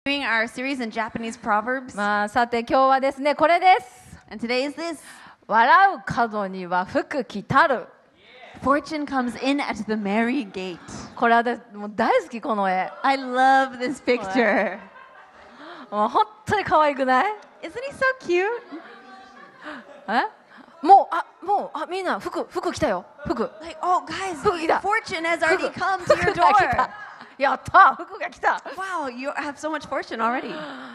Doing our series in Japanese proverbs. まあ、さて今日はですねこれです。 And today is this. 笑う角には福来たる。 Fortune comes in at the merry gate. これはもう大好きこの絵。 I love this picture. もう本当に可愛くない？ Isn't he so cute? もうみんな服来たよ。服。 Like, oh guys, 服来た。 fortune has already come to your 服が来 door. た。やった服が来た。 Wow, you have so much fortune already.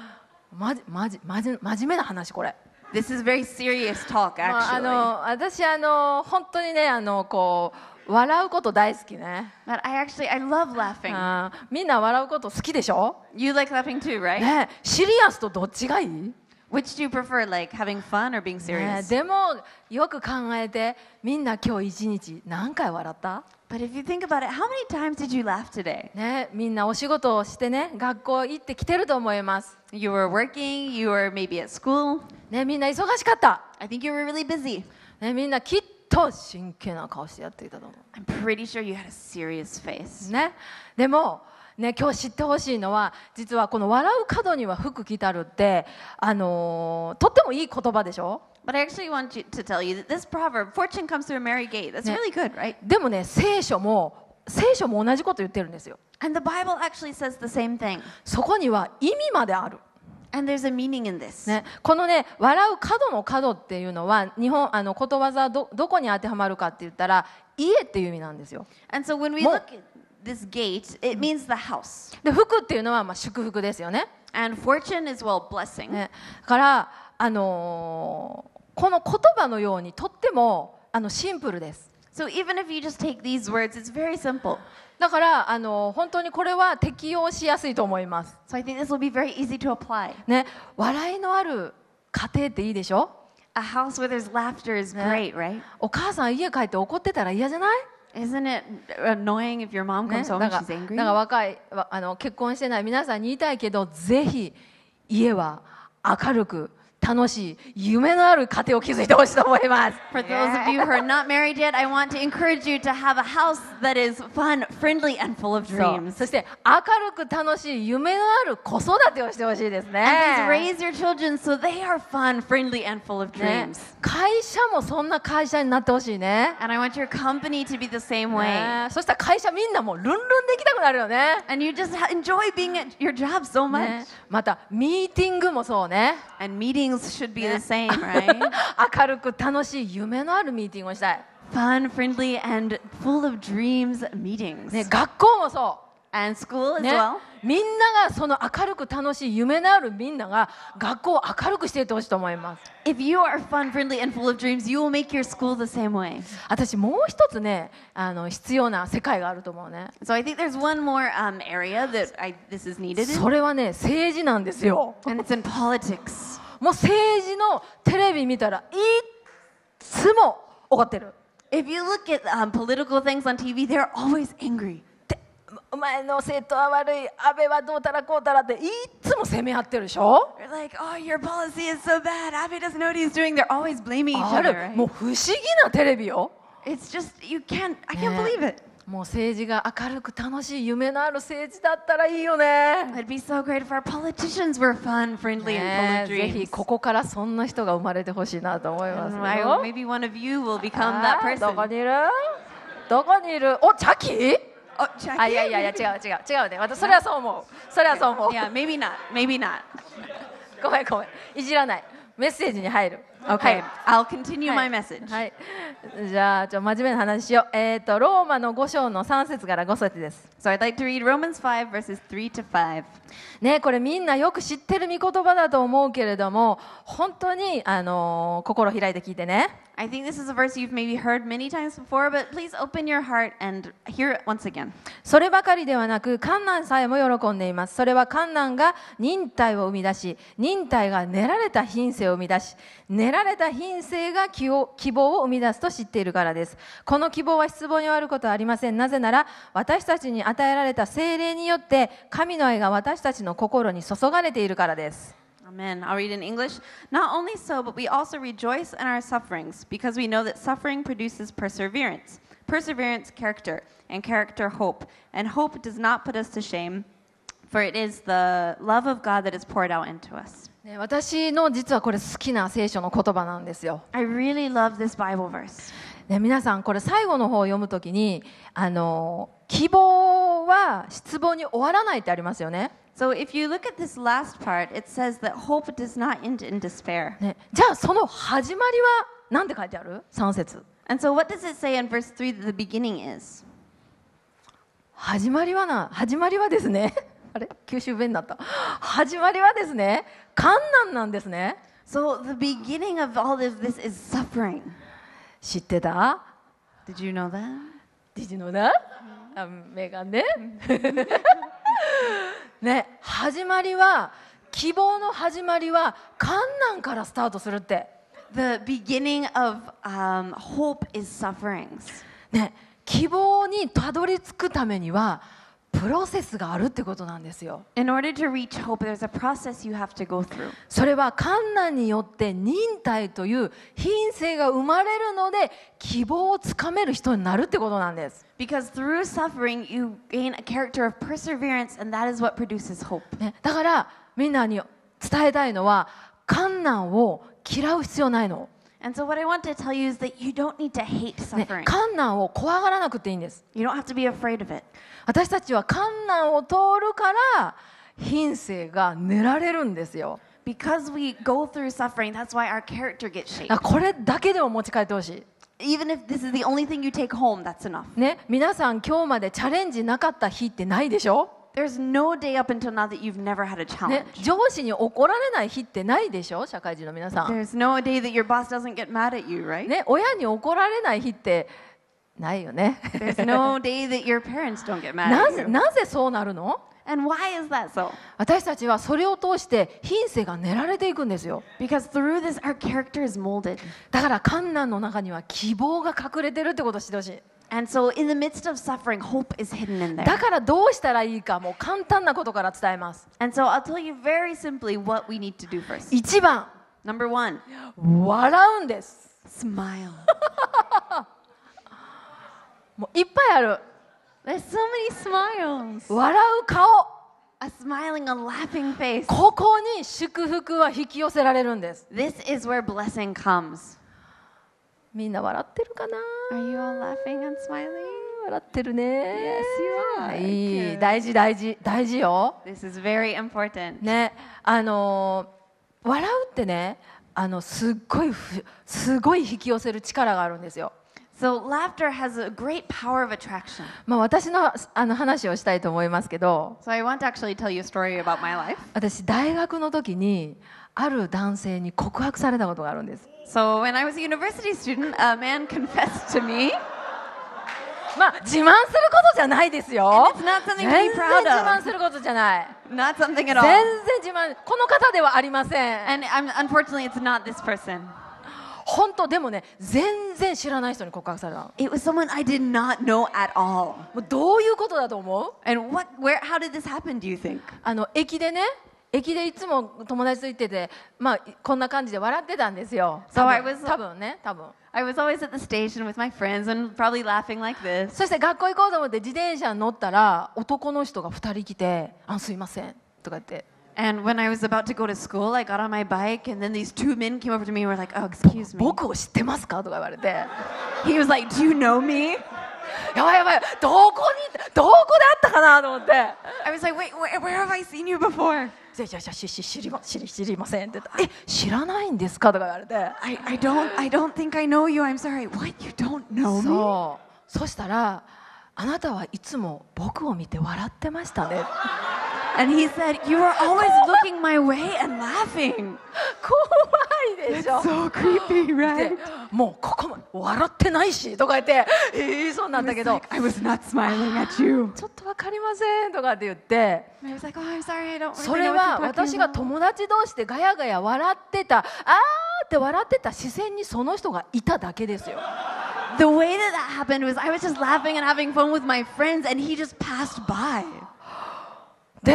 真面目な話これ。 This is very serious talk, ま actually. あ、私本当にねこう笑うこと大好きね。 But I love laughing. みんな笑うこと好きでしょ？ You like laughing too, right? ね、シリアスとどっちがいい？ Which do you prefer, like having fun or being ね、 serious? でもよく考えてみんな今日一日何回笑った？ But if you think about it, how many times did you laugh today? ね、みんなお仕事をしてね学校行ってきてると思います。 You were working, you were maybe at school. ね、みんな忙しかった。 I think you were really busy. ね、みんなきっと真剣な顔してやっていたと思 I'm pretty sure you had a serious う。 face. ね、でもね、今日知ってほしいのは実はこの笑う角には福来たるってとってもいい言葉でしょ。 But I actually want to tell you that this proverb, fortune comes through a merry gate, that's really good, right? でもね聖書も同じこと言ってるんですよ。 And the Bible actually says the same thing. そこには意味まである。 And there's a meaning in this. ね、このね笑う角の角っていうのは日本ことわざはどこに当てはまるかって言ったら家っていう意味なんですよ。 And so when we look at this gate, it means the house. で福っていうのはまあ祝福ですよね。 And fortune is, well, blessing. ね、からこの言葉のようにとってもシンプルです。 So even if you just take these words, it's very simple. だから本当にこれは適用しやすいと思います。 So I think this will be very easy to apply. ね、笑いのある家庭っていいでしょ。 A house where there's laughter is great, right? お母さん家帰って怒ってたら嫌じゃない？ Isn't it annoying if your mom ね、 comes home だ and か she's angry? ら若い結婚してない皆さんに言いたいけどぜひ家は明るく楽しい夢のある家庭を築いてほしいと思います。 For those of you who are not married yet, I want to encourage you to have a house that is fun, friendly, and full of そう dreams. そして明るく楽しい夢のある子育てをしてほしいですね。 And please raise your children so they are fun, friendly, and full of ね dreams. 会社もそんな会社になってほしいね。 And I want your company to be the same way. ねそしたら会社みんなもうルンルンできたくなるよね。 And you just enjoy being at your job so much. ねまたミーティングもそうね。 And meetings should be the same, right? 明るく楽しい夢のあるミーティングをしたい。 Fun, friendly, and full of dreams meetings. ね、学校もそ And school う、 as ね well. みんながその明るく楽しい夢のあるみんなが学校を明るくしていってほしいと思います。 If you are fun, friendly, and full of dreams, you will make your school the same way. 私もう一つね必要な世界があると思うね。 So I think there's one more area that this is needed in, それはね政治なんですよ。 and it's in politics. もう政治のテレビ見たらいつも怒ってる。 If you look at political things on TV, they're always angry. お前の政党は悪い、安倍はどうたらこうたらっていつも責め合ってるでしょ。 They're like, oh, your policy is so bad. Abe doesn't know what he's doing. They're always blaming each あ other, る right? もう不思議なテレビよ。 It's just, I can't believe it. もう政治が明るく楽しい夢のある政治だったらいいよね。 It'd be so great if our politicians were fun, friendly, ね and full ぜ of ひ dreams. ここからそんな人が生まれてほしいなと思います And よ。 maybe one of you will become that どこ person. にいる？どこにいる？お、チャキー？ Oh, Jackie? あ、いや違うね。私それはそう思う。それはそう思う。 Yeah, maybe not. Maybe not. ごめん。いじらない。メッセージに入る。 Okay, はい I'll continue my message. はい。じゃあ真面目な話しよう。ローマの5章の3節から5節です。 So I'd like to read Romans 5, verses 3 to 5. ね、これみんなよく知ってる御言葉だと思うけれども、本当に心開いて聞いてね。 I think this is a verse you've maybe heard many times before, but please open your heart and hear it once again. そればかりではなく、観難さえも喜んでいます。それは観難が忍耐を生み出し、忍耐が練られた品性を生み出し、練られた品性が希望を生み出すと知っているからです。この希望は失望に終わることはありません。なぜなら、私たちに与えられた聖霊によって、神の愛が私たちの心に注がれているからです。 Amen. I'll read in English. Not only so, but we also rejoice in our sufferings, because we know that suffering produces perseverance. Perseverance, character, and character, hope. And hope does not put us to shame, for it is the love of God that is poured out into us. ね、私の実はこれ好きな聖書の言葉なんですよ。 I really love this Bible verse. ね、皆さんこれ最後の方を読むときに希望は失望に終わらないってありますよね。 So if you look at this last part, it says that hope does not end in despair. ね、じゃあその始まりは何て書いてある ?3 節。 And so what does it say in verse 3 that the beginning is? 始まりはですねあれ九州弁になった。始まりはですね、困難なんですね。 So the beginning of all of this is suffering. 知ってた？ Did you know that? Did you know that? あ、メガンね。ね、希望の始まりは困難からスタートするって。 The beginning of hope is sufferings. ね、希望にたどり着くためにはプロセスがあるってことなんですよ。 In order to reach hope, there's a process you have to go through. それは困難によって忍耐という品性が生まれるので希望をつかめる人になるってことなんです。 Because through suffering, you gain a character of perseverance, and that is what produces hope. ね、だからみんなに伝えたいのは困難を嫌う必要ないの。 And so what I want to tell you is that you don't need to hate ね、 suffering. 困難を怖がらなくていいんです。 You don't have to be afraid of it. 私たちは困難を通るから品性が練られるんですよ。 Because we go through suffering, that's why our character gets shaped. これだけでも持ち帰ってほしい。 Even if this is the only thing you take home, that's enough. ね、皆さん今日までチャレンジなかった日ってないでしょ？ There's no day up until now that you've never had a ね、 challenge. 上司に怒られない日ってないでしょ？社会人の皆さん。 There's no day that your boss doesn't get mad at you, right? ね、親に怒られない日ってないよね。 There's no day that your parents don't get mad at you. なぜそうなるの？ And why is that so? 私たちはそれを通して品性が練られていくんですよ。 Because through this, our character is molded. だから困難の中には希望が隠れてるってことを知ってほしい。 And so in the midst of suffering, hope is hidden in there. だからどうしたらいいかもう簡単なことから伝えます。 And so I'll tell you very simply what we need to do first. 1番、 Number 1, 笑うんです。 smile. もういっぱいある。 There's so many smiles. 笑う顔。 A smiling, a laughing face. ここに祝福は引き寄せられるんです。 This is where blessing comes. みんな笑ってるかな？ Are you all laughing and smiling? 笑ってるね。 Yes, you are. いい、 Good. 大事よ。 This is very important. ね、笑うってね、すごい引き寄せる力があるんですよ。 So laughter has a great power of attraction. まあ私の話をしたいと思いますけど、 So I want to actually tell you a story about my life. 私大学の時にある男性に告白されたことがあるんです。 So when I was a university student, a man confessed to me. まあ自慢することじゃないですよ。 And it's not something to 全 be 然 proud 自慢 of. することじゃない。 Not something at 全 all. 然自慢、この方ではありません。 And unfortunately, it's not this person. 本当でもね、全然知らない人に告白されたの。 It was someone I did not know at all. もうどういうことだと思う？ And how did this happen, do you think? 駅でいつも友達と行ってて、まあこんな感じで笑ってたんですよ。 So I was- 多分。 I was always at the station with my friends and probably laughing like this. そして学校行こうと思って自転車に乗ったら男の人が2人来て「すいません」とか言って And when I was about to go to school, I got on my bike, and then these two men came over to me and were like, "Oh, excuse 「 me." 僕を知ってますか?」とか言われて He was like, "Do you know me?" やばいどこであったかなと思って I was like, "Wait, where have I seen you before?" 「じゃ知りません」って言ったら「知らないんですか?」とか言われて I don't think I know you. I'm sorry. What? You don't know me? そしたら「あなたはいつも僕を見て笑ってましたね」 And he said, "You are always looking my way and laughing." 怖いでしょ So creepy, で right? もうここも笑ってないしとか言って言いそうなんだけど I was not smiling at you. ちょっとわかりませんとかって言って I was like, "Oh, I'm sorry. I don't そ really れ know は what you're 私 talking が about." 友達同士でガヤガヤ笑ってたって笑ってた視線にその人がいただけですよ The way that happened was I was just laughing and having fun with my friends, and he just passed by. で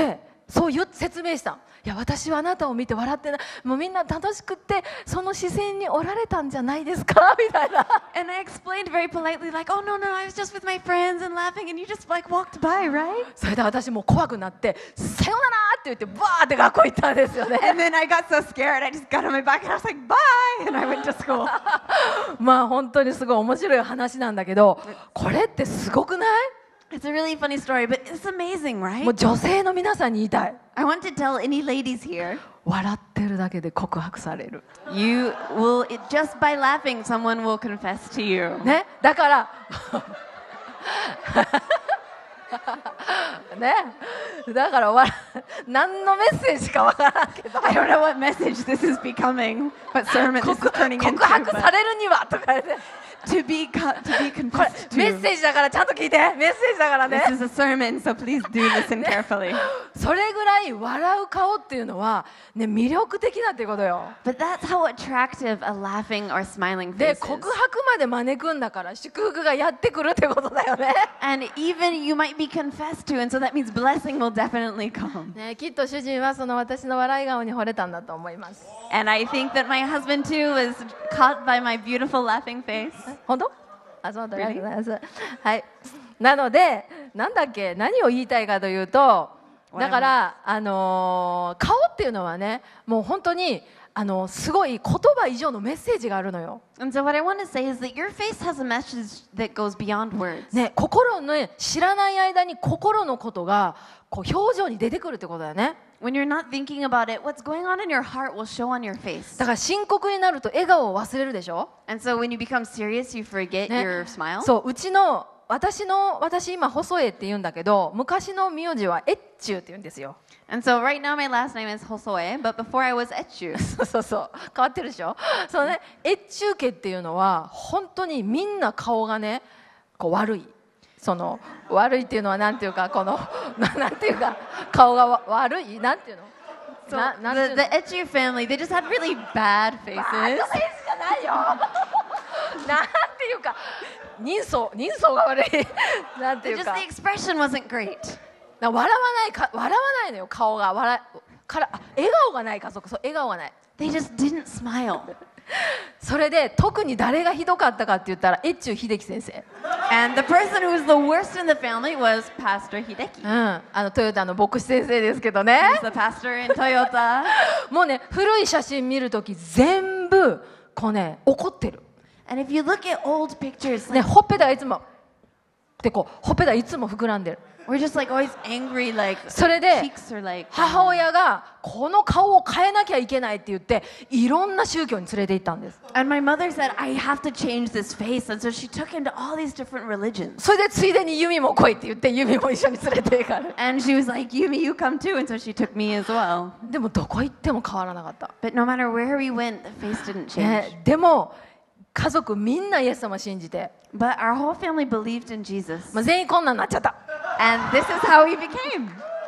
そう説明したの。いや私はあなたを見て笑ってない、もうみんな楽しくってその視線におられたんじゃないですかみたいな。 And I explained very politely, like, oh, no, no, I was just with my friends and laughing, and you just, like, walked by, right? それで私もう怖くなってさよならって言ってバーって学校行ったんですよね。 And then I got so scared, I just got on my back, and I was like, bye! And I went to school. まあ本当にすごい面白い話なんだけど、これってすごくない？ It's a really funny story, but it's amazing, も right? う女性の皆さんに言いたい。 I want to tell any ladies here, 笑ってるだけで告白される。 you will, just by laughing, someone will confess to you. ね、だからね、だから何のメッセージかわからんけど I don't know what message this is becoming, what sermon this is turning 告 into. 白 but されるにはとか言って、 to be これ confessed メ to. ッセージだからちゃんと聞いて、メッセージだからね。 This is a sermon, so please do listen carefully. それぐらい笑う顔っていうのは、ね、魅力的だっていうことよ。 But that's how attractive a laughing or smiling で face 告 is. 白まで招くんだから祝福がやってくるってことだよね。 And even you might be confessed to, and so that means blessing will definitely come. ね、きっと主人はその私の笑い顔に惚れたんだと思います。 And I think that my husband too was caught by my beautiful laughing face. 本当？あ、そうだ、あり Really？ がとうございます。はい。なので、なんだっけ、何を言いたいかというと、だから、顔っていうのはね、もう本当に、すごい言葉以上のメッセージがあるのよ。 And so what I want to say is that your face has a message that goes beyond words. ね、知らない間に心のことがこう表情に出てくるってことだよね。 When you're not thinking about it, what's going on in your heart will show on your face. だから深刻になると笑顔を忘れるでしょ。 And so when you become serious, you forget ね your smile. そう、私今細江って言うんだけど、昔の名字は越中って言うんですよ。 And so right now my last name is Hosoe, but before I was Etchu. そう変わってるでしょ。そうね、越中家っていうのは本当にみんな顔がねこう悪い。その悪いっていうのはなんていうかこのなんていうか顔が悪いなんていうの。 So なんていう the の Etchu family, they just had really bad バー faces. ドフェイスじゃないよ。なんていうか人相が悪い。なんていう Just か the expression wasn't great. 笑わないのよ顔が笑顔がない家族、そう笑顔がない。 They just didn't smile. それで特に誰がひどかったかって言ったら越中秀樹先生。 And the person who was the worst in the family was Pastor Hideki. トヨタの牧師先生ですけどね。 He's the pastor in Toyota. もうね古い写真見るとき全部こうね怒ってる。 And if you look at old pictures, ね like, ほっぺたがいつもでこうほっぺたいつも膨らんでる。 we're just like always angry, like それで cheeks are like. 母親がこの顔を変えなきゃいけないって言っていろんな宗教に連れて行ったんです。 And my mother said, I have to change this face. And so she took him to all these different religions. それでついでにユミも来いって言ってユミも一緒に連れて行かれる。 And she was like, Yumi, you come too. And so she took me as well. でもどこ行っても変わらなかった。 But no matter where we went, the face didn't change. ね、でも家族みんなイエス様信じて、 But our whole family believed in Jesus. まあ、全員こんなんなっちゃった。 And this is how we became.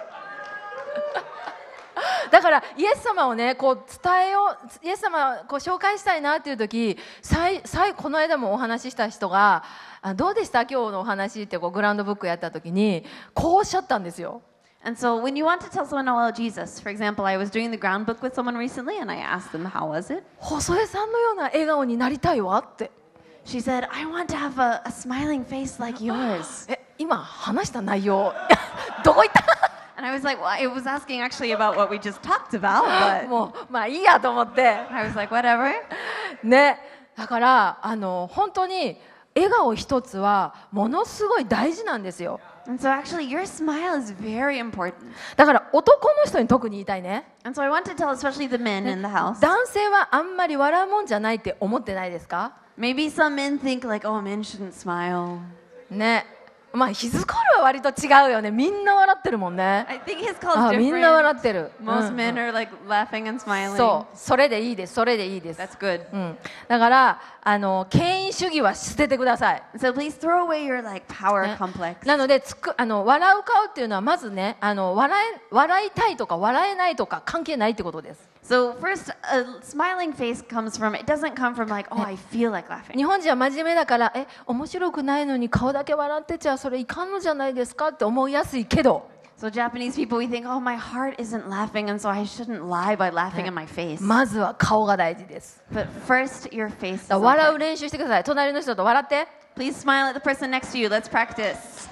だからイエス様をねこう伝えよう、イエス様をこう紹介したいなっていう時、この間もお話しした人がどうでした今日のお話ってこうグラウンドブックやった時にこうおっしゃったんですよ。 And so when you want to tell someone about Jesus, for example, I was doing the ground book with someone recently and I asked them, how was it? 細江さんのような笑顔になりたいわって。 She said, I want to have a smiling face like yours. 今話した内容どこ行った？ And I was like, well, I was asking actually about what we just talked about, but もうまあいいやと思って。 I was like, whatever. ね、だから本当に笑顔一つはものすごい大事なんですよ。 And so actually your smile is very important. だから男の人に特に言いたいね。 And so I want to tell especially the men in the house. 男性はあんまり笑うもんじゃないって思ってないですか？ Maybe some men think like, oh, men shouldn't smile. ね、まあヒズコールは割と違うよね。みんな笑ってるもんね。 I think his call is みんな笑 different. ってる。 Most men are like laughing and smiling. そう、それでいいです。それでいいです。 That's good. だから権威主義は捨ててください。 So please throw away your like power ね complex. なので笑う顔っていうのはまずね笑いたいとか笑えないとか関係ないってことです。 So first, a smiling face comes from, it doesn't come from like, oh, I feel like laughing. 日本人は真面目だから面白くないのに顔だけ笑ってちゃそれいかんのじゃないですかって思いやすいけど、 So Japanese people, we think, oh, my heart isn't laughing, and so I shouldn't lie by laughing in my face. まずは顔が大事です。 But first, your face is 笑う okay. 練習してください。隣の人と笑って。 Please smile at the person next to you. Let's practice.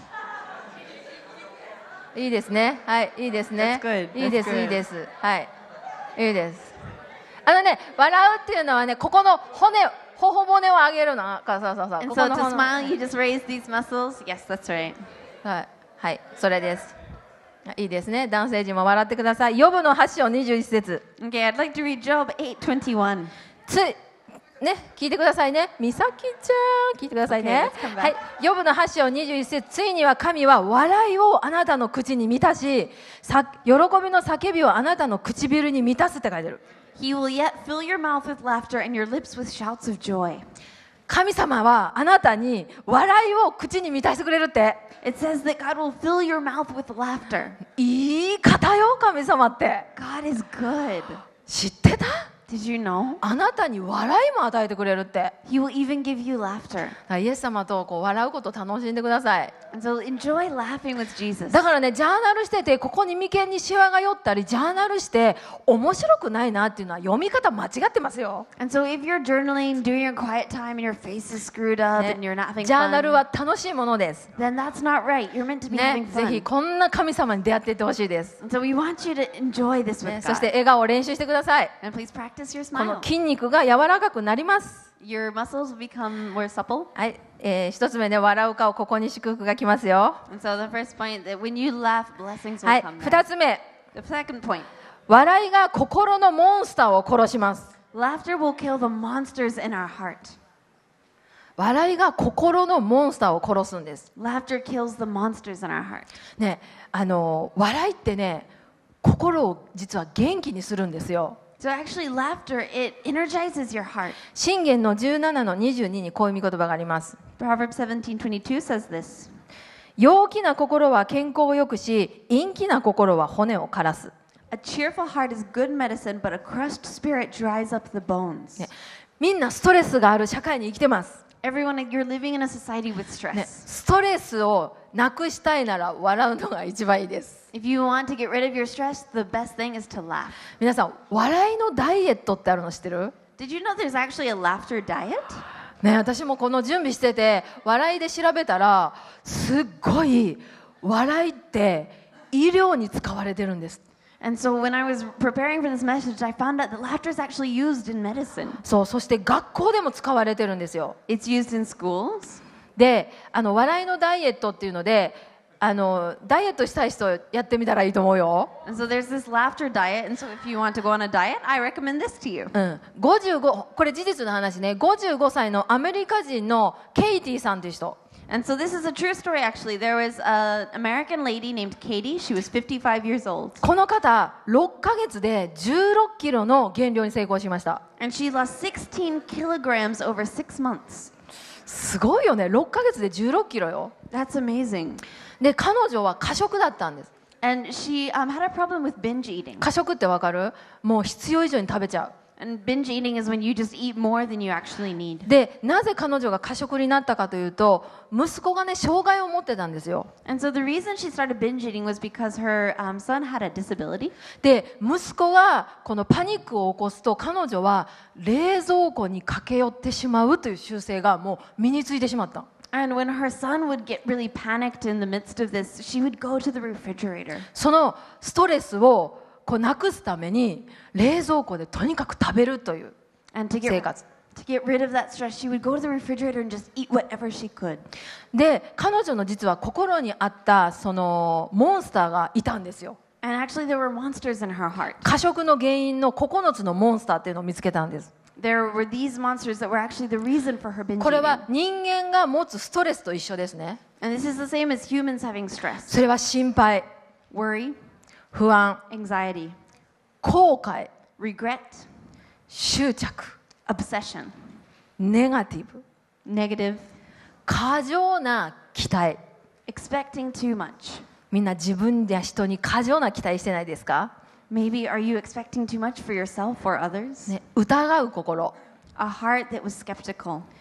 いいですね。はい、いいですね。 That's good. いいです、 That's good. いいです。はい。いいです。笑うっていうのはね、ここの頬骨を上げるの。そうそうそう。 And こ so この to 骨 smile, you just raise these muscles. Yes, that's right. はい、はい、それです。いいですね。男性陣も笑ってください。ヨブの8章21節。 Okay, I'd like to read Job 8:21. ね、聞いてくださいね。美咲ちゃん、聞いてくださいね。 Okay, let's come back. はい、ヨブの8章21節。ついには神は笑いをあなたの口に満たし、喜びの叫びをあなたの唇に満たすって書いてる。 He will yet fill your mouth with laughter and your lips with shouts of joy. 神様はあなたに笑いを口に満たしてくれるって。 It says that God will fill your mouth with laughter. いい方よ、神様って。 God is good. 知ってた？ Did you know? あなたに笑いも与えてくれるって。 He will even give you laughter. イエス様と笑うことを楽しんでください。 And so enjoy laughing with Jesus. だからね、ジャーナルしててここに眉間にシワが寄ったりジャーナルして面白くないなっていうのは読み方間違ってますよ。 And so if you're journaling, doing your quiet time and your face is screwed up ね and you're not having ジャーナル fun, は楽しいものです。 then that's not right. You're meant to be ね having ぜひ fun. こんな神様に出会っていってほしいです。 And so we want you to enjoy this ね with そして God. 笑顔を練習してください。 And please practice your この smile. 筋肉が柔らかくなります。 Your muscles will become more supple. はい、一つ目ね、笑う顔、ここに祝福が来ますよ。 And so the first point that when you laugh, blessings will はい、 come. 二つ目、 The second point, 笑いが心のモンスターを殺します。 laughter will kill the monsters in our heart. 笑いが心のモンスターを殺すんです。 Laughter kills the monsters in our heart. ね、笑いってね、心を実は元気にするんですよ。 So actually, laughter, it energizes your heart. 箴言の17の22にこういう見言葉があります。 Proverbs 17:22 says this. 陽気な心は健康を良くし、陰気な心は骨を枯らす。 A cheerful heart is good medicine, but a crushed spirit dries up the bones. ね、みんなストレスがある社会に生きてます。 Everyone, you're living in a society with stress. ね、ストレスをなくしたいなら笑うのが一番いいです。 If you want to get rid of your stress, the best thing is to laugh. 皆さん、笑いのダイエットってあるの知ってる？ Did you know there's actually a laughter diet? ね、私もこの準備してて笑いで調べたらすっごい笑いって医療に使われてるんです。 And so when I was preparing for this message, I found out that laughter is actually used in medicine. そして学校でも使われてるんですよ。 It's used in schools. で、笑いのダイエットっていうのでダイエットしたい人やってみたらいいと思うよ。 And so there's this laughter diet. And so if you want to go on a diet, I recommend this to you. 55これ事実の話ね。55歳のアメリカ人のケイティさんという人。 And so this is a true story, actually. There was an American lady named Katie. She was 55 years old. この方6ヶ月で16キロの減量に成功しました。 And she lost 16 kilograms over 6 months. すごいよね。6ヶ月で16キロよ。 That's amazing. で、彼女は過食だったんです。 And she had a problem with binge eating. 過食ってわかる？もう必要以上に食べちゃう。 And binge eating is when you just eat more than you actually need. で、なぜ彼女が過食になったかというと、息子がね、障害を持ってたんですよ。 And so the reason she started binge eating was because her son had a disability. で、息子がこのパニックを起こすと、彼女は冷蔵庫に駆け寄ってしまうという習性がもう身についてしまった。 And when her son would get really panicked in the midst of this, she would go to the refrigerator. そのストレスをなくすために冷蔵庫でとにかく食べるという And to 生活。 get rid of that stress, she would go to the refrigerator and just eat whatever she could. で、彼女の実は心にあったそのモンスターがいたんですよ。 And actually, there were monsters in her heart. 過食の原因の9つのモンスターっていうのを見つけたんです。 There were these monsters that were actually the reason for her binge これ eating. は人間が持つストレスと一緒ですね。 And this is the same as humans having stress, それは心配、 worry, 不安、 anxiety, 後悔、 regret, 執着、 obsession, ネガティブ、 negative, 過剰な期待。 expecting too much. みんな自分や人に過剰な期待してないですか？ Maybe are you expecting too much for yourself or others? ね、疑う心。 A heart that was skeptical.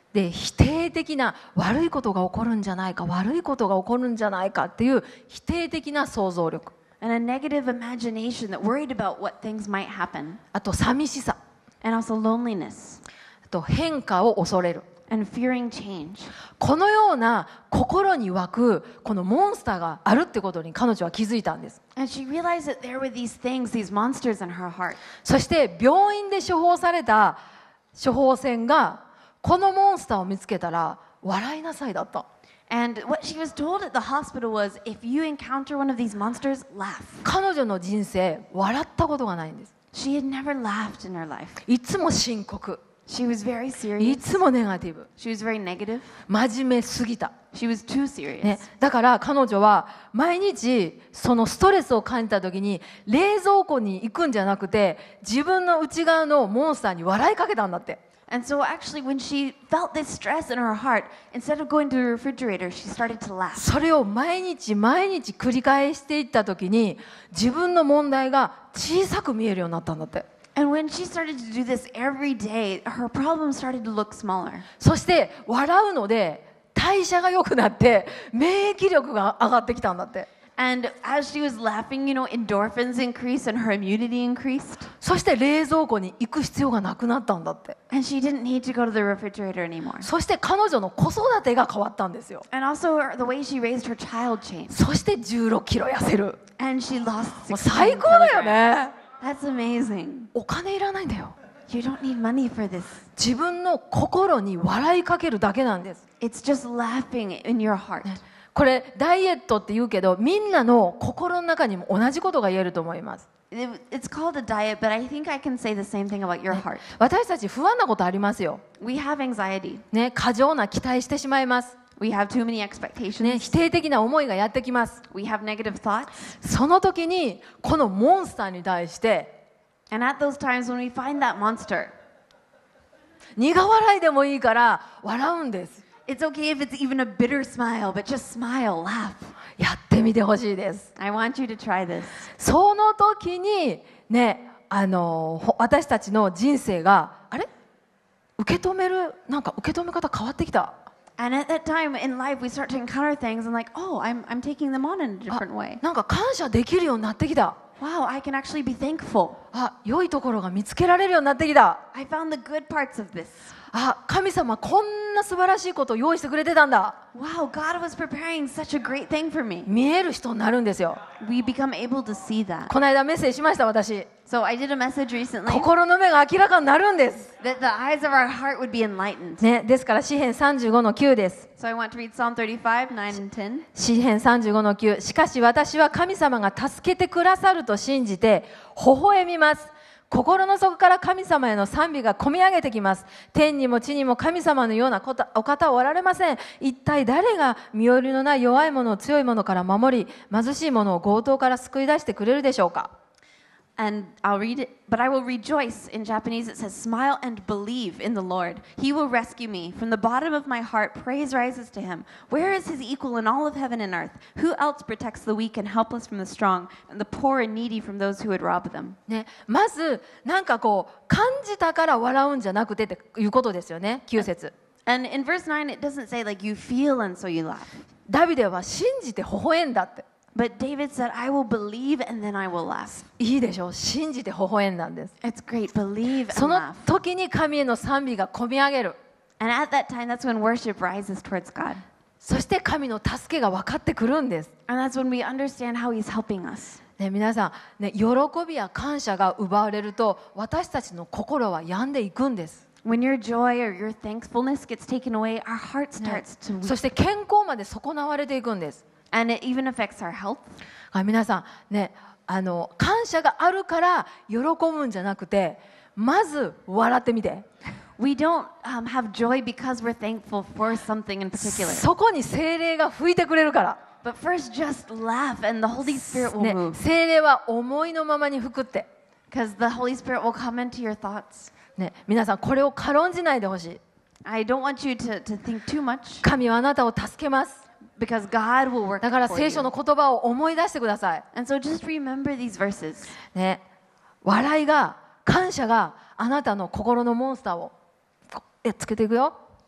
で否定的な悪いことが起こるんじゃないか悪いことが起こるんじゃないかっていう否定的な想像力 and a negative imagination that worried about what things might happen, あと寂しさ and also loneliness あと変化を恐れる and fearing change. このような心に湧くこのモンスターがあるってことに彼女は気づいたんです And she realized that there were these things, these monsters in her heart. そして病院で処方された処方箋がこのモンスターを見つけたら笑いなさいだった And what she was told at the hospital was, if you encounter one of these monsters, laugh. 彼女の人生笑ったことがないんです She had never laughed in her life. いつも深刻 She was very い serious. つもネガティブ She was very negative. 真面目すぎた She was too serious. ね、だから彼女は毎日そのストレスを感じた時に冷蔵庫に行くんじゃなくて自分の内側のモンスターに笑いかけたんだって And so actually when she felt this stress in her heart, instead of going to the refrigerator, she started to laugh. それを毎日毎日繰り返していった時に自分の問題が小さく見えるようになったんだって And when she started to do this every day, her problems started to look smaller. そして笑うので代謝が良くなって免疫力が上がってきたんだって And as she was laughing, endorphins increased and her immunity increased. そして冷蔵庫に行く必要がなくなったんだって And she didn't need to go to the refrigerator anymore. そして彼女の子育てが変わったんですよ And also the way she raised her child changed. そして16キロ痩せる And she lost もう 16 最高だよ kilograms. ね That's amazing. お金いらないんだよ You don't need money for this. 自分の心に笑いかけるだけなんです It's just laughing in your heart. これダイエットって言うけどみんなの心の中にも同じことが言えると思います It's called a diet, but I think I can say the same thing about your heart. 私たち不安なことありますよ、 We have anxiety. ね、過剰な期待してしまいます、 We have too many expectations. ね、否定的な思いがやってきます We have negative thoughts. その時にこのモンスターに対して And at those times when we find that monster, 苦笑いでもいいから笑うんです it's okay if it's even a bitter smile, but just smile, laugh. やってみてほしいです I want you to try this. その時にね私たちの人生があれ受け止めるなんか受け止め方変わってきた And at that time in life, we start to encounter things and like, oh, I'm taking them on in a あ different way. なんか感謝できるようになってきた Wow, I can actually be thankful. あ良いところが見つけられるようになってきた I found the good parts of this. あ神様こんな素晴らしいことを用意してくれてたんだ Wow, God was preparing such a great thing for me. 見える人になるんですよ We become able to see that. この間メッセージしました私 So I did a message recently 心の目が明らかになるんです、 that the eyes of our heart would be enlightened. ね、ですから詩編35の9です So I want to read Psalm 35, 9 and 10. 詩編35の9しかし私は神様が助けてくださると信じて微笑みます心の底から神様への賛美が込み上げてきます天にも地にも神様のようなお方はおられません一体誰が身寄りのない弱い者を強い者から守り貧しい者を強盗から救い出してくれるでしょうか And I'll read it, but I will rejoice. In Japanese, it says, smile and believe in the Lord. He will rescue me. From the bottom of my heart, praise rises to him. Where is his equal in all of heaven and earth? Who else protects the weak and helpless from the strong, and the poor and needy from those who would rob them? ね、まずなんかこう感じたから笑うんじゃなくてっていうことですよね9節 And in verse 9, it doesn't say, like, you feel and so you laugh. ダビデは信じて微笑んだって But David said, I will believe and then I will laugh. いいでしょう信じて微笑んだんです It's great. Believe そ and の laugh. 時に神への賛美が込み上げる And at that time, that's when worship rises towards God. そして神の助けが分かってくるんです、 And that's when we understand how he's helping us. ね、皆さん、ね、喜びや感謝が奪われると私たちの心は病んでいくんです、 When your joy or your thankfulness gets taken away, our heart starts to そ weak. して健康まで損なわれていくんです、 And it even affects our health. 皆さん、ね、感謝があるから喜ぶんじゃなくてまず笑ってみて We don't have joy because we're thankful for something in particular. そこに聖霊が吹いてくれるから、 But first, just laugh and the Holy Spirit will ね、 move. 聖霊は思いのままに吹くって、 Because the Holy Spirit will come into your thoughts. ね、皆さんこれを軽んじないでほしい。 I don't want you to think too much 神はあなたを助けます。 because God will work だから for 聖書 you. の言葉を思い出してください、 And so just remember these verses. ね、笑いが感謝があなたの心のモンスターをやっつけていくよ。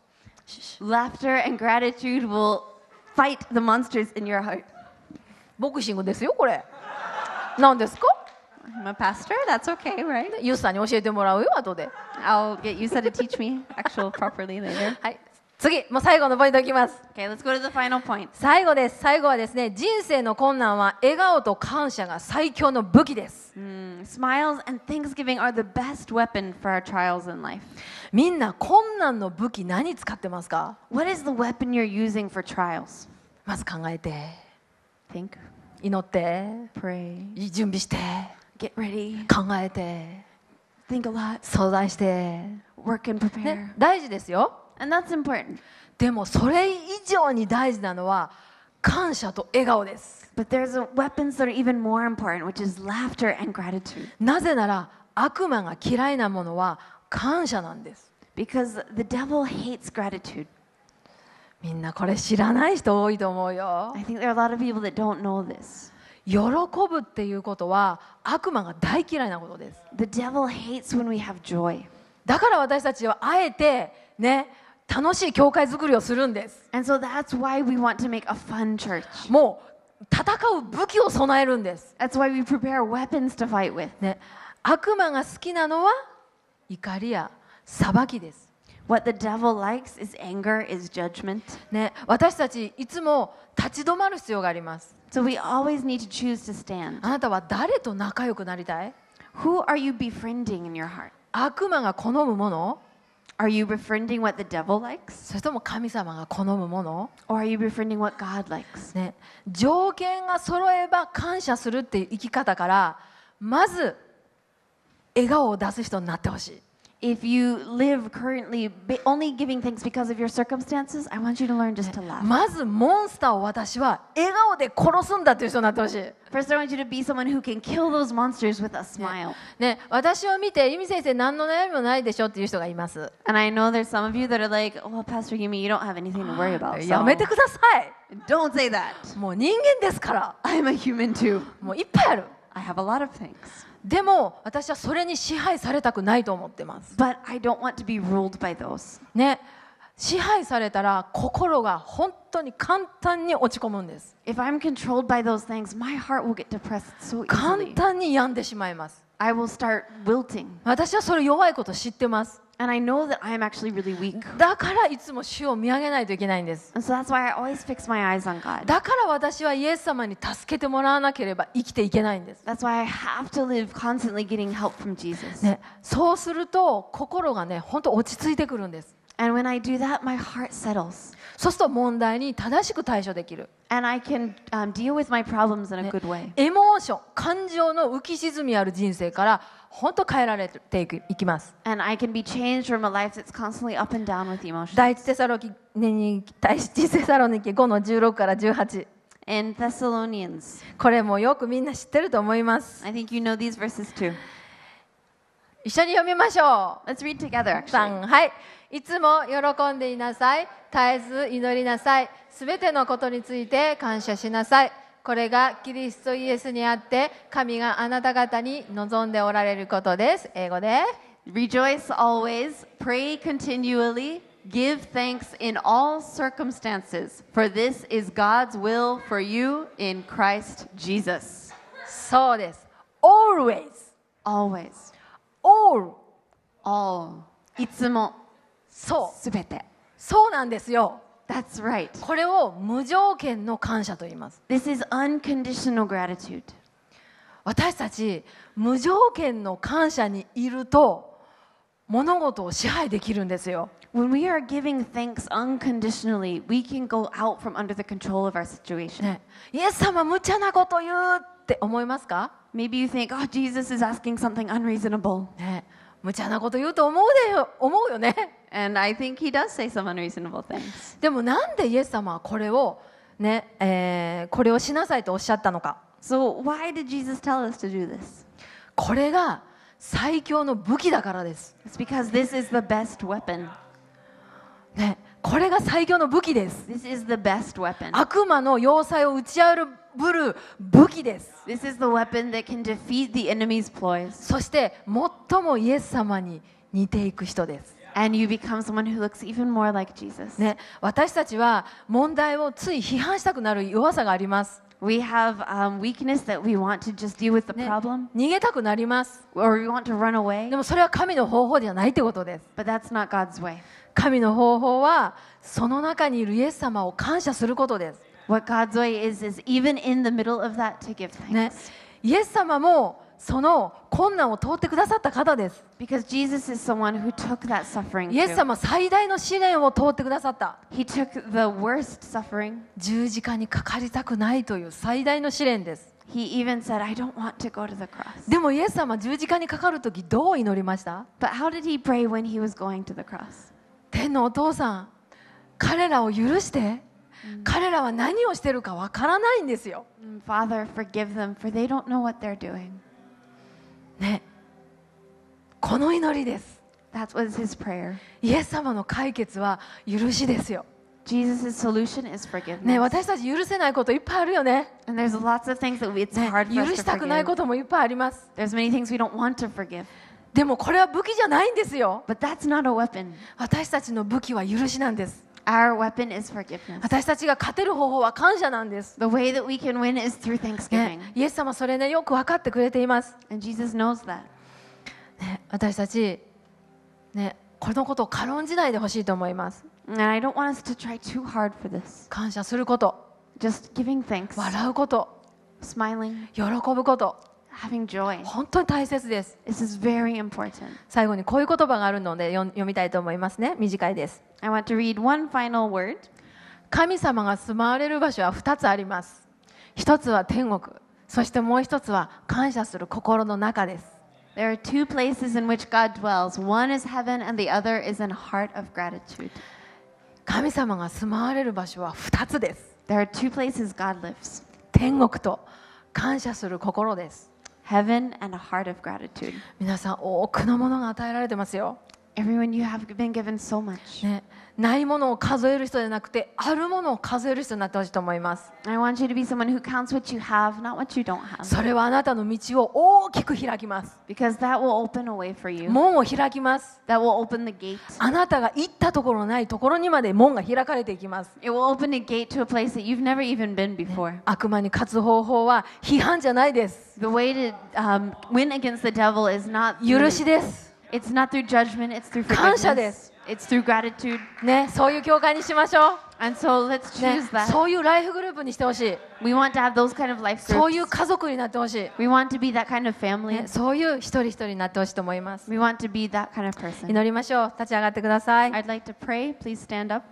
Laughter and gratitude will fight the monsters in your heart. ボクシングですよこれ。何ですか？ I'm a pastor. That's okay, right? ユウさんに教えてもらうよ後で。 I'll get Yusa to teach me actual properly later. はい。次、もう最後のポイントいきます。 Okay, let's go to the final point. 最後です。最後はですね、人生の困難は笑顔と感謝が最強の武器です。 Smiles and thanksgiving are the best weapon for our trials in life. みんな困難の武器何使ってますか？ What is the weapon you're using for trials? まず考えて、 Think, 祈って、 pray, 準備して、 get ready, 考えて、 think a lot, 相談して、 work and prepare. ね、大事ですよ。 And that's important. でもそれ以上に大事なのは感謝と笑顔です。 But there's weapons that are even more important, which is laughter and gratitude. なぜなら悪魔が嫌いなものは感謝なんです。 Because the devil hates gratitude. みんなこれ知らない人多いと思うよ。 I think there are a lot of people that don't know this. 喜ぶっていうことは悪魔が大嫌いなことです。 The devil hates when we have joy. だから私たちはあえてね、楽しい教会作りをするんです。 And so that's why we want to make a fun church. もう戦う武器を備えるんです。 That's why we prepare weapons to fight with. ね、悪魔が好きなのは怒りや裁きです。 What the devil likes is anger, is judgment. ね、私たちいつも立ち止まる必要があります。 So we always need to choose to stand. あなたは誰と仲良くなりたい？ Who are you befriending in your heart? 悪魔が好むもの？ Are you befriending what the devil likes? それとも神様が好むもの？ Or are you befriending what God likes? ね、条件が揃えば感謝するっていう生き方からまず笑顔を出す人になってほしい。 If you live currently only giving thanks because of your circumstances, I want you to learn just to laugh. まずモンスターを私は笑顔で殺すんだっていう人になってほしい。 First, I want you to be someone who can kill those monsters with a smile. ね、私を見て由美先生何の悩みもないでしょっていう人がいます。 And I know there's some of you that are like, "Well, Pastor Yumi, you don't have anything to worry about." やめてください。 Don't say that. もう人間ですから。 I'm a human too. もういっぱいある。 I have a lot of things. でも私はそれに支配されたくないと思ってます。 But I don't want to be ruled by those. ね、支配されたら心が本当に簡単に落ち込むんです。 If I'm controlled by those things, my heart will get depressed so 簡 easily. 単に病んでしまいます。 I will start wilting. 私はそれ弱いこと知ってます。 And I know that I'm actually really weak. だからいつも主を見上げないといけないんです。 And so that's why I always fix my eyes on God. だから私はイエス様に助けてもらわなければ生きていけないんです。 That's why I have to live constantly getting help from Jesus. ね、そうすると心がね、本当落ち着いてくるんです。 And when I do that, my heart settles. そうすると問題に正しく対処できる。 And I can deal with my problems in a good way. エモーション、感情の浮き沈みある人生から本当変えられていきます。 And I can be changed from a life that's constantly up and down with emotions. 第一テサロニケ5の16から18。 In Thessalonians, これもよくみんな知ってると思います。 I think you know these verses too. 一緒に読みましょう。 Let's read together, actually. はい。いつも喜んでいなさい。絶えず祈りなさい。すべてのことについて感謝しなさい。これがキリストイエスにあって神があなた方に望んでおられることです。英語で。 Rejoice always, pray continually, give thanks in all circumstances, for this is God's will for you in Christ Jesus. そうです。Always. Always. All. All. いつも。 そう。 すべて。 そうなんですよ。 That's right. これを無条件の感謝と言います。 This is unconditional gratitude. 私たち無条件の感謝にいると物事を支配できるんですよ。 When we are giving thanks unconditionally, we can go out from under the control of our situation. ね、イエス様無茶なこと言うって思いますか？ Maybe you think, oh, Jesus is asking something unreasonable. ね、無茶なこと言うと思うよね。 And I think he does say some unreasonable things. でもなんでイエス様はこれをね、これをしなさいとおっしゃったのか。 So why did Jesus tell us to do this? これが最強の武器だからです。 It's because this is the best weapon. ね、これが最強の武器です。 This is the best weapon. 悪魔の要塞を打ち破る武器です。 This is the weapon that can defeat the enemy's ploys. そして最もイエス様に似ていく人です。 And you become someone who looks even more like Jesus. ね、私たちは問題をつい批判したくなる弱さがあります。 We have weakness that we want to just deal with the ね、 problem, 逃げたくなります。 or we want to run away. でもそれは神の方法ではないってことです。 But that's not God's way. 神の方法はその中にいるイエス様を感謝することです。 What God's way is even in the middle of that to give ね thanks. イエス様もその困難を通ってくださった方です。 Because Jesus is someone who took that suffering イエス too. 様最大の試練を通ってくださった。 He took the worst suffering. 十字架にかかりたくないという最大の試練です。 He even said, I don't want to go to the cross. でもイエス様十字架にかかるときどう祈りました？ But how did he pray when he was going to the cross? 天のお父さん、彼らを許して、彼らは何をしてるかわからないんですよ。 Father, forgive them, for they don't know what they're doing. ね、この祈りです。 That was his prayer. イエス様の解決は許しですよ。 Jesus' solution is forgiveness. ね、私たち許せないこといっぱいあるよね。 And there's lots of things that it's ね、 hard for 許 us し to たくないこ forgive. ともいっぱいあります。 There's many things we don't want to forgive. でもこれは武器じゃないんですよ。 But that's not a weapon. 私たちの武器は許しなんです。 Our weapon is forgiveness. 私たちが勝てる方法は感謝なんです。 The way that we can win is through thanksgiving. ね、イエス様それねよく分かってくれています。 And Jesus knows that. ね、私たち、ね、このことを軽んじないでほしいと思います。 And I don't want us to try too hard for this. 感謝すること、 Just giving thanks, 笑うこと、 smiling, 喜ぶこと、 having joy. 本当に大切です。 This is very important. 最後にこういう言葉があるので読みたいと思いますね。短いです。 I want to read one final word. 神様が住まわれる場所は2つあります。一つは天国、そしてもう一つは感謝する心の中です。 There are two places in which God dwells. One is heaven and the other is an heart of gratitude. 神様が住まわれる場所は2つです。 There are two places God lives. 天国と感謝する心です。 Heaven and a heart of gratitude. 皆さん多くのものが与えられてますよ。 Everyone, you have been given so much. ね、ないものを数える人じゃなくてあるものを数える人になってほしいと思います。 I want you to be someone who counts what you have, not what you don't have. それはあなたの道を大きく開きます。 Because that will open a way for you. 門を開きます。 That will open the gate. あなたが行ったところないところにまで門が開かれていきます。 It will open a gate to a place that you've never even been before. 悪魔に勝つ方法は批判じゃないです。 The way to win against the devil is not 許しです。 it's not through judgment, it's through 感謝で forgiveness. す。 It's through gratitude. ね、そういう教会にしましょ And so let's う。ね choose、that. そういうライフグループにしてほしい。 We want to have those kind of life そういう groups. 家族になってほしい。 We want to be that kind of family. ね、そういう一人一人になってほしいと思います。 We want to be that kind of person. 祈りましょう。立ち上がってください。 I'd like to pray. Please stand up.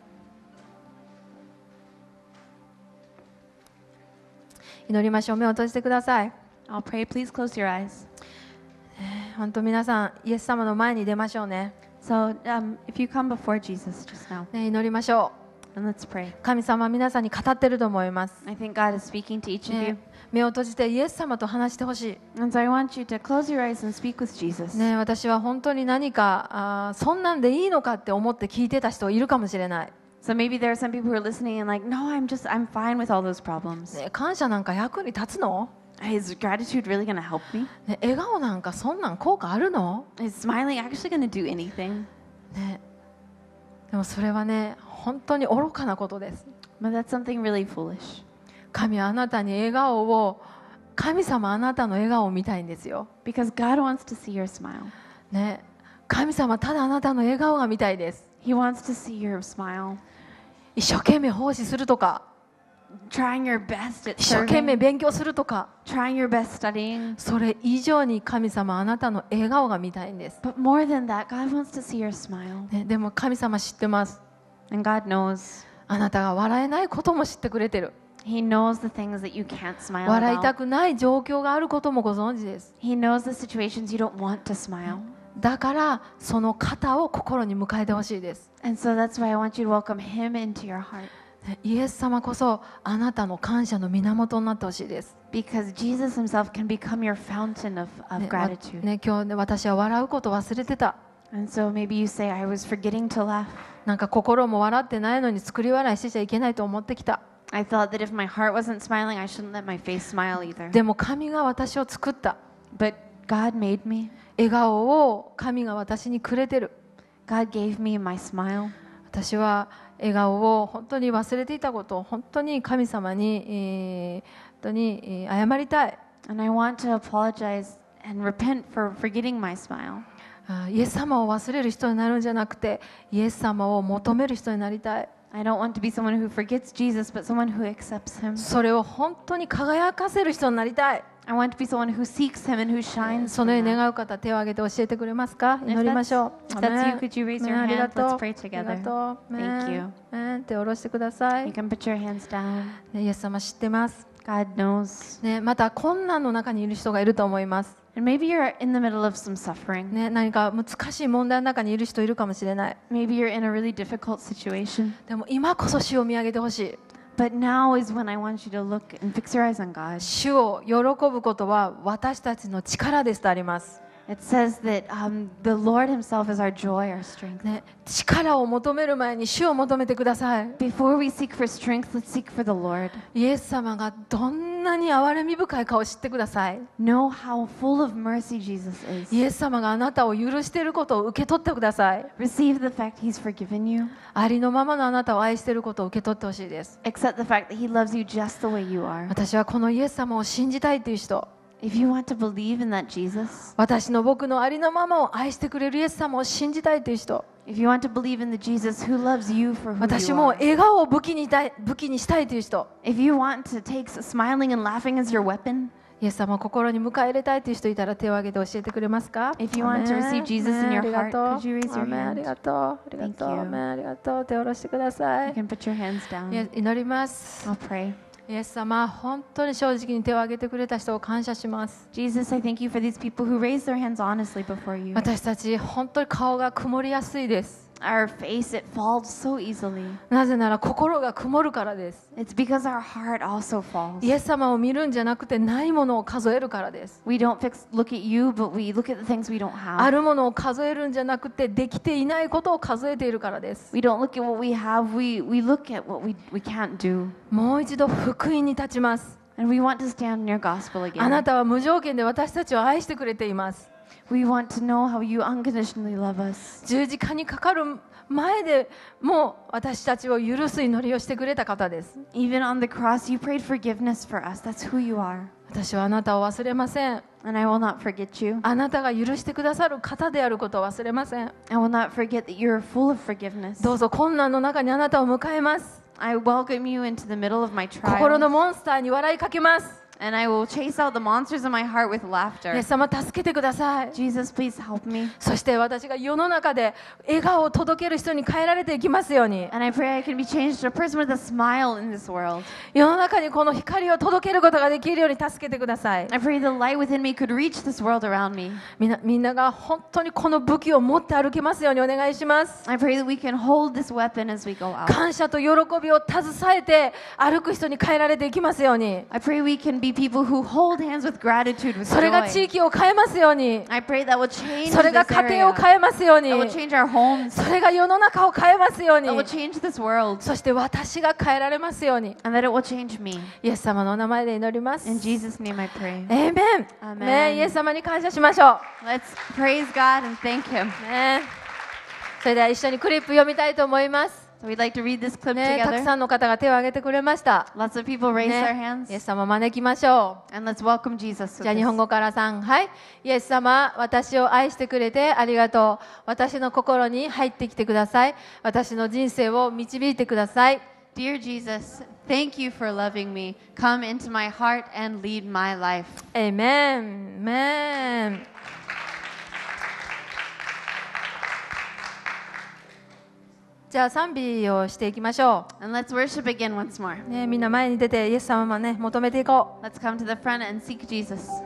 祈りましょう。目を閉じてください。 I'll pray. Please close your eyes. 本当皆さん、イエス様の前に出ましょうね。 So if you come before Jesus just now, ね、祈りましょ and let's pray. う。神様は皆さんに語ってると思います。 I think God is speaking to each of ね you. 目を閉じてイエス様と話してほしい。 And so I want you to close your eyes and speak with Jesus. ね、私は本当に何かそんなんでいいのかって思って聞いてた人いるかもしれない。 So maybe there are some people who are listening and like, no, I'm fine with all those problems. ね、感謝なんか役に立つの？ Is gratitude really going to help me? ね、笑顔なんかそんなん効果あるの？ Is smiling actually going to do anything? ね、でもそれはね、本当に愚かなことです。 But that's something really foolish. 神はあなたに笑顔を、神様あなたの笑顔を見たいんですよ。 Because God wants to see your smile. ね、神様ただあなたの笑顔が見たいです。 He wants to see your smile. 一生懸命奉仕するとか、 Trying your best at 一生懸命 serving. 勉強するとか、 Trying your best studying. それ以上に神様あなたの笑顔が見たいんです。 But more than that, God wants to see your smile. ね、でも神様知ってます。 And God knows. あなたが笑えないことも知ってくれてる。 He knows the things that you can't smile 笑いた about. くない状況があることもご存知です。 He knows the situations you don't want to smile. だからその方を心に迎えてほしいです。 And so that's why I want you to welcome Him into your heart. ね、イエス様こそあなたの感謝の源になってほしいです。 Because Jesus Himself can become your fountain of ね gratitude. ね、今日ね、私は笑うこと忘れてた。 And so maybe you say, I was forgetting to laugh. なんか心も笑ってないのに作り笑いしてちゃいけないと思ってきた。 I thought that if my heart wasn't smiling, I shouldn't let my face smile either. でも神が私を作った。 But God made me. 笑顔を神が私にくれてる。 God gave me my smile. 私は笑顔を本当に忘れていたことを本当に神様に、本当に謝りたい。 And I want to apologize and repent for forgetting my smile. イエス様を忘れる人になるんじゃなくて、イエス様を求める人になりたい。 I don't want to be someone who forgets Jesus, but someone who accepts him. それを本当に輝かせる人になりたい。 I want to be someone who seeks him and who shines. そのように願う方、手を挙げて教えてくれますか？祈りましょう。 If that's you, could you raise your ありが hand? とう。 Let's pray あり together. がとう。 Thank you. 手を下ろしてくださ You い。 can put your hands down. イエス様知ってます。 God knows. また困難の中にいる人がいると思います。 And maybe you're in the middle of some suffering. 何か難しい問題の中にいる人いるかもしれない。 Maybe you're in a really difficult situation. でも今こそ主を見上げてほしい。 But now is when I want you to look and fix your eyes on God. 主を喜ぶことは私たちの力ですとあります。 It says that the Lord himself is our joy, our strength. 力を求める前に主を求めてください。 Before we seek for strength, let's seek for the Lord. イエス様がどんなに憐れみ深いかを知ってください。 Know how full of mercy Jesus is. イエス様があなたを許していることを受け取ってください。 Receive the fact he's forgiven you. ありのままのあなたを愛していることを受け取ってほしいです。 Accept the fact that he loves you just the way you are. 私はこのイエス様を信じたいという人、 If you want to believe in that Jesus, 僕のありのままを愛してくれるイエス様を信じたいという人、 if you want to believe in the Jesus who loves you for who 私 you も are, 笑顔を武器にしたいという人、 if you want to take smiling and laughing as your weapon, イエス様を心に迎え入れたいという人いたら手を挙げて教えてくれますか？ If you want to receive Jesus in your heart, could you raise your あり hand? がとう。ありがとう。 Thank you. ありがとう。手を下ろしてくださ You い。 can put your hands down. 祈ります。 I'll pray. イエス様、本当に正直に手を挙げてくれた人を感謝します。 Jesus, I thank you for these people who raise their hands honestly before you. 私たち、本当に顔が曇りやすいです。 Our face, it falls so easily. なぜなら心が曇るからです。 It's because our heart also falls. イエス様を見るんじゃなくてないものを数えるからです。 We don't look at you, but we look at the things we don't あ have. るものを数えるんじゃなくてできていないことを数えているからです。 We don't look at what we have, we look at what we can't do. もう一度福音に立ちます。 And we want to stand in your gospel あな again. たは無条件で私たちを愛してくれています。 We want to know how you unconditionally love us. 十字架にかかる前でも私たちを許す祈りをしてくれた方です。 Even on the cross, you prayed forgiveness for us. That's who you are. 私はあなたを忘れません。 And I will not forget you. あなたが許してくださる方であることを忘れません。 I will not forget that you're full of forgiveness. どうぞ困難の中にあなたを迎えます。 I welcome you into the middle of my 心の trials. モンスターに笑いかけます。 And I will chase out the monsters in my heart with イ laughter. エス様助けてください。 Jesus, please help me. そして私が世の中で笑顔を届ける人に変えられていきますように。 And I pray I can be changed to a person with a smile in this world. 世の中にこの光を届けることができるように助けてください。 I pray the light within me could reach this world around me. みんなが本当にこの武器を持って歩けますようにお願いします。 I pray that we can hold this weapon as we go out. 感謝と喜びを携えて歩く人に変えられていきますように。 I pray we can be people who hold hands with gratitude, with それが joy. 地域を変えますように。 I pray that will change それが this 家庭を area. 変えますように。 That will change our homes. それが世の中を変えますように。 That will change this world. そして私が変えられますように。 And that it will change me. イエス様のお名前で祈ります。 In Jesus' name I pray. エーメン。 Amen. ね、イエス様に感謝しましょ Let's praise God and thank Him. う。ね、それでは一緒にクリップ読みたいと思います。 So we'd like to read this clip ね、たく together. さんの方が手を挙げてくれました。 Lots of people raise their ね、イエ hands. ス様を招きましょう。 And let's welcome Jesus. じ with ゃあ日 this. 本語から3、はい。イエス様、私を愛してくれてありがとう。私の心に入ってきてください。私の人生を導いてください。 Dear Jesus, thank you for loving me. Come into my heart and lead my life. エーメン。メン。じゃあ賛美をしていきましょ And let's worship again once more. う。ね、みんな前に出てイエス様もね、求めていこう。 Let's come to the front and seek Jesus.